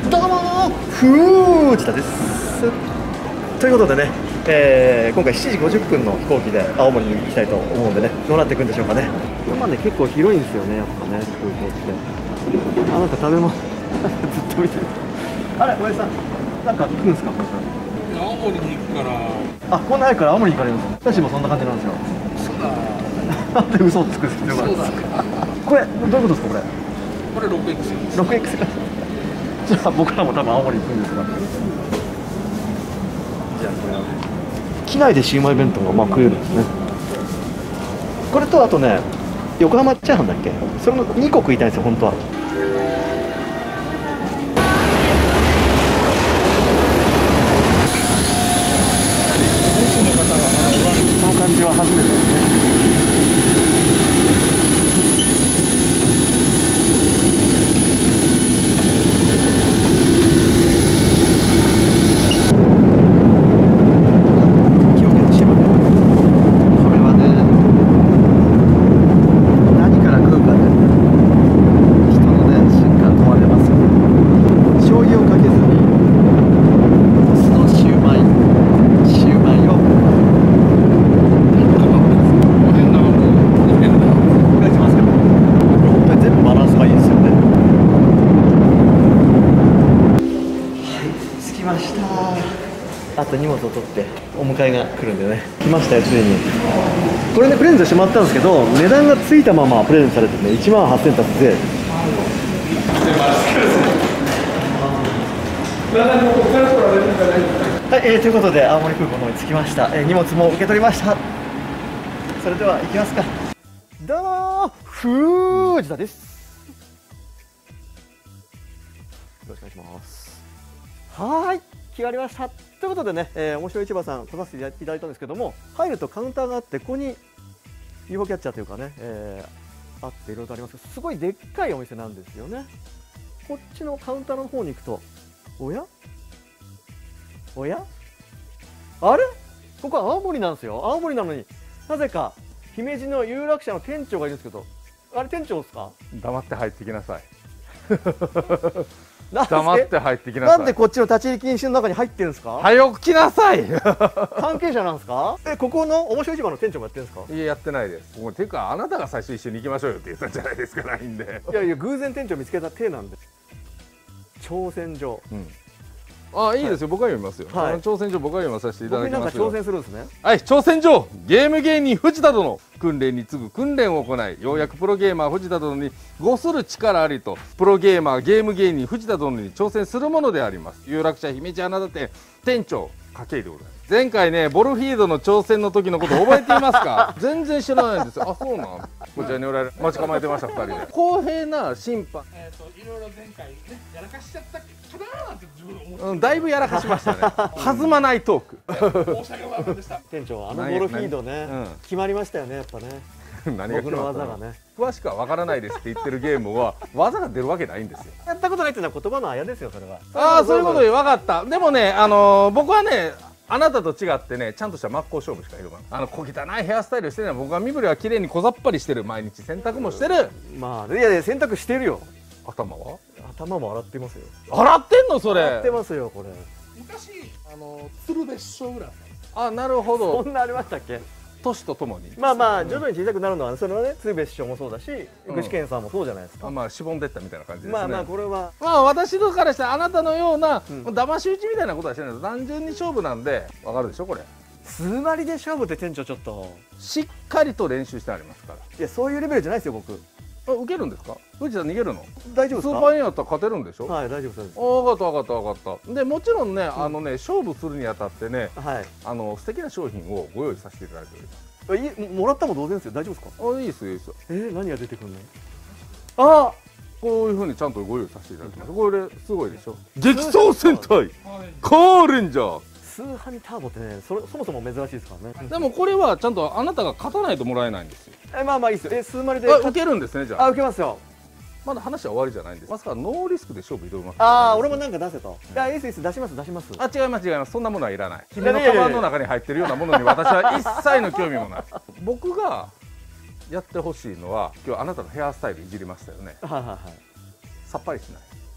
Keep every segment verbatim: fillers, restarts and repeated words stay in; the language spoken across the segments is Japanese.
どうもー、藤田です。ということでね、えー、今回しちじごじゅっぷんの飛行機で青森に行きたいと思うんでね、どうなっていくんでしょうかね。まあね、結構広いんですよね、やっぱね、空港って。あ、なんか食べ物ずっと見てる。あれ、小江さん、なんか行くんですか、これから。 青森に行くから。 あ、こんな早くから青森に行かれるんですか。私もそんな感じなんですよ。 そうだ。 なんで嘘をつくんですか。 そうだ。 これ、どういうことですか、これ。 これ ろくエックス。 ろくエックス。じゃあ僕らも多分青森行くんですが、じゃあこれは機内でシウマイ弁当がまあ食えるんですね。これとあとね、横浜チャーハンだっけ、それのにこ食いたいんですよ本当は。この感じは初めてですね。あと荷物を取ってお迎えが来るんでね、来ましたよついに。これねプレゼントしてもらったんですけど、値段がついたままプレゼントされててね、いちまんはっせん足す税。はい、えー、ということで青森空港の方に着きました。えー、荷物も受け取りました。それでは行きますか。どうもー、藤田です。よろしくお願いします。はーい、決まりました。ということでね、えー、面白い市場さん来させていただいたんですけども、入るとカウンターがあって、ここに ユーフォー キャッチャーというかね、えー、あっていろいろとありますけど、すごいでっかいお店なんですよね。こっちのカウンターの方に行くと、おやおやあれ、ここは青森なんですよ。青森なのになぜか姫路の有楽町の店長がいるんですけど、あれ店長ですか。 黙って入ってきなさい。 黙って入ってきなさい。 なんでこっちの立ち入り禁止の中に入ってるんですか。 早く来なさい。 関係者なんですか。え、ここの面白い市場の店長もやってるんですか。 いや、やってないです。もうていうか、あなたが最初一緒に行きましょうよって言ったんじゃないですか。ないんで。 いやいや、偶然店長見つけた体なんで。挑戦状。 うん。あ、いいですよ、はい、僕は読みますよ。はい、挑戦状、僕は読まさせていただきますよ。 僕なんか挑戦するんですね。 はい、挑戦状、ゲーム芸人藤田殿、訓練に次ぐ訓練を行い、ようやくプロゲーマー藤田殿にごする力ありと、プロゲーマーゲーム芸人藤田殿に挑戦するものであります。有楽町姫路穴田店店長筧でございます。前回ね、ボルフィードの挑戦の時のこと覚えていますか。全然知らないんですよ。あ、そうなん。こちらにおられ待ち構えてました、ふたりで。公平な審判。 えっと、いろいろ前回ね、やらかしちゃったかなーって自分で思って。 うん、だいぶやらかしましたね。弾まないトーク。申し訳ございませんでした。 店長、あのボルフィードね、うん、決まりましたよね、やっぱね。 何が決まったの。 技がね、 詳しくはわからないですって言ってるゲームは技が出るわけないんですよ。 やったことないっていうのは言葉のあやですよ、それは。 ああ、そういうことで分かった。でもね、あのー、僕はね、あなたと違ってね、ちゃんとした真っ向勝負しかいるわ。あの小汚いヘアスタイルしてるのは、僕は身振りは綺麗に小ざっぱりしてる、毎日洗濯もしてる。 まあいやいや、洗濯してるよ。 頭は頭も洗ってますよ。 洗ってんのそれ。 洗ってますよこれ。 昔あの鶴瓶師匠ぐらい。 あ、なるほど。 そんなありましたっけ。 年とともに。 まあまあ徐々に小さくなるのはそれはね、鶴瓶師匠もそうだし、具志堅さんもそうじゃないですか。 まあしぼんでったみたいな感じですね。 まあまあこれはまあ私のからしたらあなたのような騙し討ちみたいなことはしてないです。単純に勝負なんでわかるでしょこれ。 数割りで勝負って店長ちょっとしっかりと練習してありますから。 いや、そういうレベルじゃないですよ僕。 あ、受けるんですか。藤田逃げるの。 大丈夫ですか。 スーパーエンやったら勝てるんでしょ。 はい、大丈夫です。 あ、分かった分かった分かった。でもちろんね、あのね、勝負するにあたってね、 はい、 あの素敵な商品をご用意させていただいております。 いもらったも同然ですよ。大丈夫ですか。 あ、いいですよいいですよ。 えー、何が出てくるの。あ、 こういうふうにちゃんとご用意させていただきます。これすごいでしょ。激走戦隊カーレンジャー。 スーハミターボってね、それそもそも珍しいですからね。 でもこれはちゃんとあなたが勝たないともらえないんですよ。 え、まあまあいいですよ。え、数割りで受けるんですね。じゃあ。 あ、受けますよ。 まだ話は終わりじゃないんです。まさかノーリスクで勝負挑みます。 ああ、俺もなんか出せと。いや、いいですいいです、出します出します。 あ、違います違います。そんなものはいらない。君のカバンの中に入ってるようなものに私は一切の興味もない。僕がやってほしいのは、今日あなたのヘアスタイルいじりましたよね。 はいはいはい。 さっぱりしない。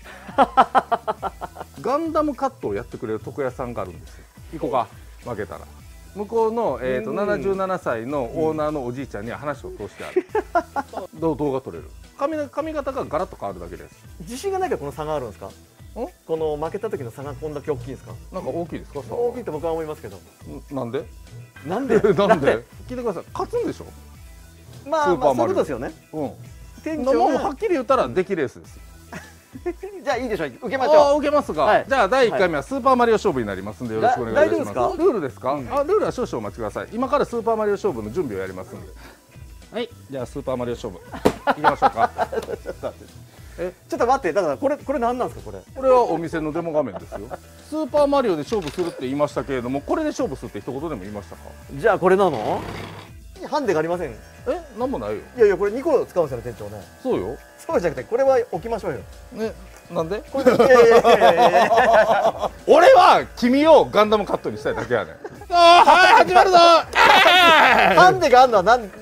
ガンダムカットをやってくれる床屋さんがあるんですよ。行こうか、負けたら。向こうの、えー、とななじゅうななさいのオーナーのおじいちゃんには話を通してある。どう動画撮れる。髪の髪型がガラッと変わるだけです。 自信がないからこの差があるんですか。この負けた時の差がこんだけ大きいんですか。 なんか大きいですか。 大きいと僕は思いますけど。 なんでなんでなんで聞いてください。勝つんでしょ。 まあまあそういうことですよね。 うん店長も長はっきり言ったら出来レースです。 じゃあいいでしょう、受けましああょう。 受けますが、 はいじゃあだいいっかいめはスーパーマリオ勝負になりますんでよろしくお願いいたします。 だ大丈夫ですかルールですか、あルールは少々お待ちください。今からスーパーマリオ勝負の準備をやりますんで。はい、じゃあスーパーマリオ勝負いきましょうか。えちょっと待って、だからこれこれ何なんですかこれ。 これはお店のデモ画面ですよ。スーパーマリオで勝負するって言いましたけれども、これで勝負するって一言でも言いましたか。 じゃあこれなの？ハンデがありません。いえ、なんもないよ。 やいやこれにこ使うんですよね店長ね。 そうよ。 そうじゃなくてこれは置きましょうよ。 ね、なんで？ これでいやいやいやいやいや俺は君をガンダムカットにしたいだけやねん。あーはい始まるぞ。 ハンデがあるのはなんなん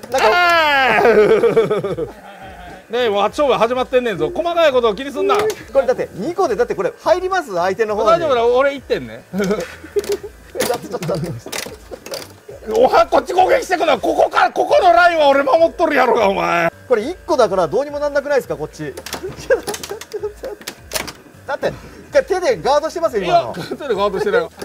かねえ、もう勝負始まってんねんぞ。細かいことを気にすんな。 これだってにこでだってこれ入ります相手の方に。 大丈夫だ、俺いってんね。 だってちょっと待っておはこっち攻撃してくな。ここからここのラインは俺守っとるやろがお前。 これいっこだからどうにもなんなくないですかこっち。だって手でガードしてますよいや今の。 手でガードしてないよ。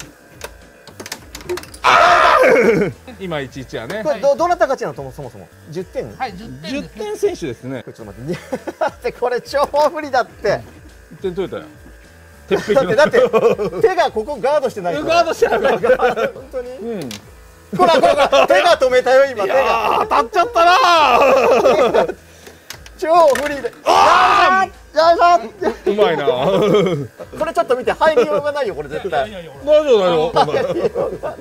あー今いちいちやね。 これどどなた勝ちなのともそもそもじゅってん。 はい、じゅってんじゅっです。 てん選手ですね。 これちょっと待ってだってこれ超無理だって。 いってん取れたよ。鉄だ壁っての。 だって手がここガードしてないから。 ガードしてないから。 本当に。 うん。 ほらほらほら手が止めたよ今手が。 あー当たっちゃったなー。 超無理で。 あよいしょ。 うまいな。 これちょっと見て入りようがないよこれ絶対。 いやいや、 大丈夫大丈夫。 入りようがない。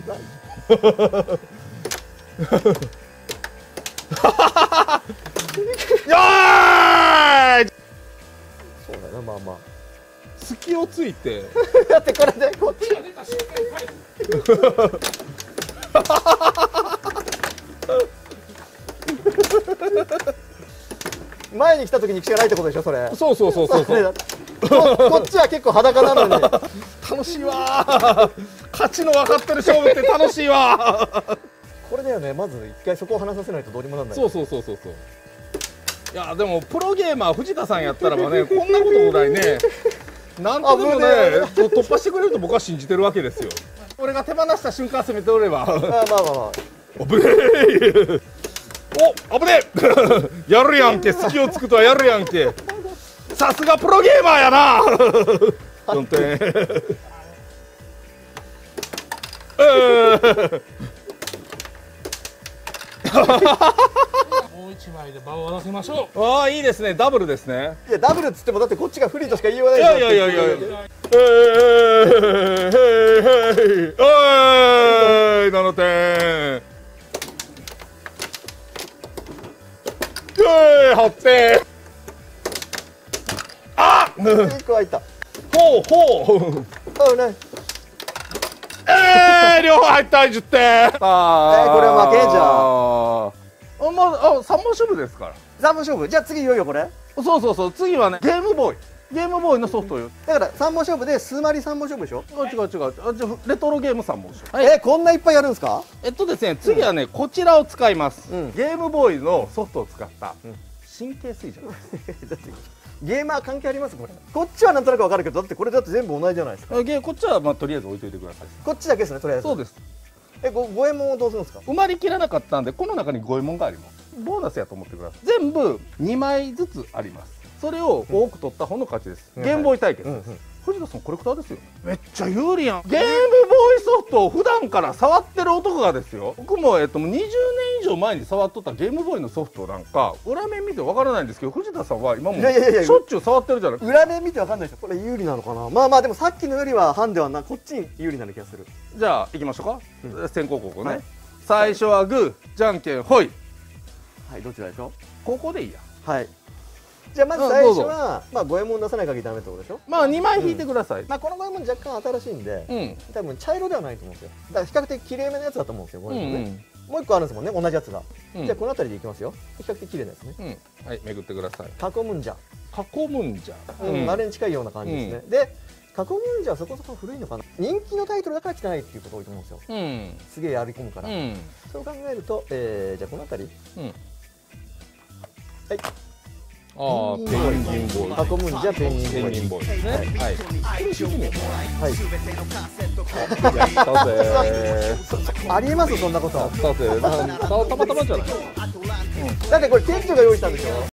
よーい。 そうだなまあまあ。 隙をついて。 だってこれでこっち。 手が出た瞬間に返す。 前に来た時に口がないってことでしょそれ。 そうそうそうそうそう。 ここっちは結構裸なのに。 楽しいわー。勝ちの分かってる勝負って楽しいわー。 これだよねまず一回そこを話させないとどうにもなんない。 そうそうそうそうそう。いやでもプロゲーマー藤田さんやったらばね、こんなことぐらいね、なんとでもねと突破してくれると僕は信じてるわけですよ。俺が手放した瞬間攻めておれば。 あまあまあまあ。 おぶねえ。お危ねえ。やるやんけ。隙をつくとはやるやんけ。さすがプロゲーマーやな。よんてん。えーもう一枚で場を渡せましょう。 ああいいですね。ダブルですね。 いやダブルっつってもだってこっちが不利としか言いようがいないやいやいやいやいや。えー、えー、ななてん。えー、はってん。あっ。 いっこ入った。 ほうほう。 あね。 えー、両方入ったじゅってん。あー、 これは負けじゃああまああさんぼん勝負ですから。 三本勝負。じゃあ次いよいよこれ。 そうそうそう。次はねゲームボーイ。ゲームボーイのソフトよ。 だから三本勝負で数マリ三本勝負でしょ。 違う違う違う。あじゃあレトロゲームさんぼん勝負。はい。 えこんないっぱいやるんですか。 えっとですね、次はね、こちらを使います、 うんゲームボーイのソフトを使ったうん神経衰弱だってゲーマー関係ありますこれ。こっちはなんとなくわかるけどだってこれだって全部同じじゃないですか。 ゲーこっちはまあとりあえず置いといてください。 こっちだけですねとりあえず。 そうです。 えご五右衛門をどうするんですか。 埋まりきらなかったんでこの中に五右衛門があります。ボーナスやと思ってください。全部にまいずつあります。それを多く取った方の勝ちです、 うんゲームボーイ対決です、 うんうん藤田さんコレクターですよ。めっちゃ有利やん。ゲームボーイソフトを普段から触ってる男がですよ。僕もえっともうにじゅうねん以上前に触っとったゲームボーイのソフトなんか裏面見てわからないんですけど、藤田さんは今もいやいやいやしょっちゅう触ってるじゃない。 裏面見てわかんないでしょ。これ有利なのかな。まあまあでもさっきのよりはハンデはなこっちに有利になる気がする。 じゃあ行きましょうか、 う先攻後攻ね、 はい最初はグーじゃんけんほい。 はいどちらでしょここでいいや。 う。はい。じゃあまずうん最初どうはまあ五右衛門出さない限りダメってことでしょ。 まあにまい引いてください。 まあこの五右衛門若干新しいんで、 うん多分茶色ではないと思うんですよ。だから比較的綺麗めのやつだと思うんですよ。五うん右衛門ね。 うんもう一個あるんですもんね同じやつが。 うんじゃあこの辺りでいきますよ。比較的綺麗なやつね。 うんはい、めぐってください。 囲むんじゃ。 囲むんじゃ、 うん、あれに近いような感じですね、で囲むんじゃそこそこ古いのかな、人気のタイトルだから汚いっていうこと多いと思うんですよ、 うん、 すげえやり込むから、 うん、 そう考えると、えー、じゃあこの辺り、 うん、 はい、 ああ、ペンギンボーイ、 囲むんじゃペンギンボーイ、 ペンギンボーイですね。はい。 はい、 やったぜありえますそんなこと、 ー。やったぜー。なたたまたまじゃない。 だってこれ店長が用意したんでしょ。